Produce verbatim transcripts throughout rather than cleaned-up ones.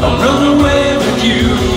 I'll run away with you.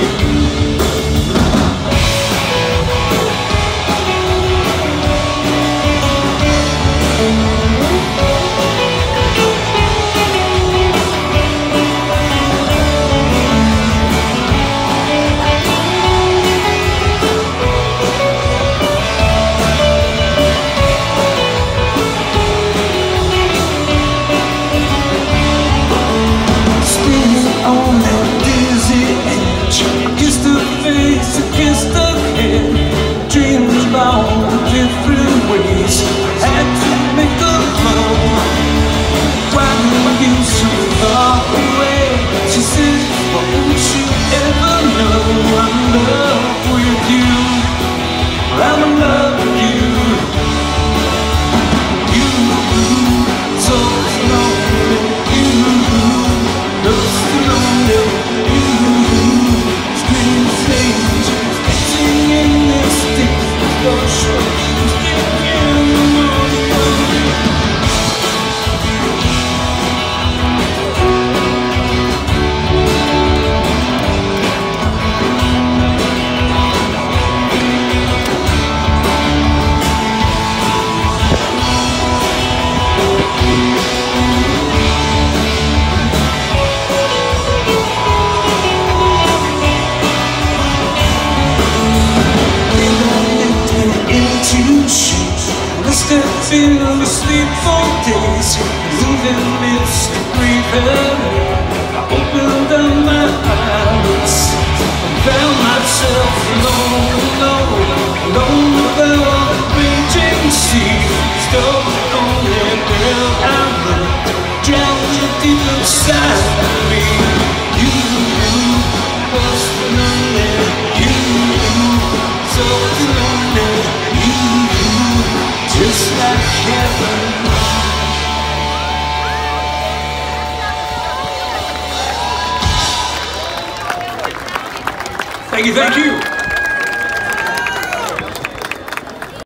Feel asleep for days, moving midst the grieving. I opened up my eyes and found myself alone, alone, alone without a raging sea. Still the only girl I loved, drowning deep inside of me. You was the lonely, you so the lonely, you just like heaven. Thank you, thank you.